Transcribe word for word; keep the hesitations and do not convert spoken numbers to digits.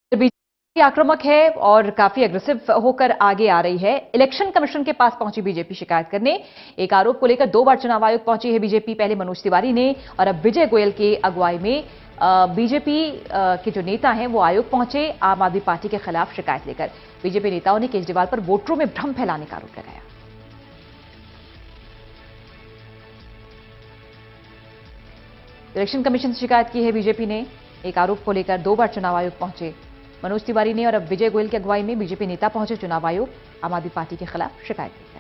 BJP आक्रामक है और काफी अग्रेसिव होकर आगे आ रही है। इलेक्शन कमीशन के पास पहुंची बीजेपी शिकायत करने। एक आरोप को लेकर दो बार चुनाव आयोग पहुंची है बीजेपी, पहले मनोज तिवारी ने और अब विजय गोयल की अगुवाई में बीजेपी के जो नेता हैं वो आयोग पहुंचे आम आदमी पार्टी के खिलाफ शिकायत लेकर। बीजेपी नेताओं ने केजरीवाल पर वोटरों में भ्रम फैलाने का आरोप लगाया। इलेक्शन कमीशन से शिकायत की है बीजेपी ने। एक आरोप को लेकर दो बार चुनाव आयोग पहुंचे मनोज तिवारी ने और अब विजय गोयल की अगुवाई में बीजेपी नेता पहुंचे चुनाव आयोग आम आदमी पार्टी के खिलाफ शिकायत लेकर।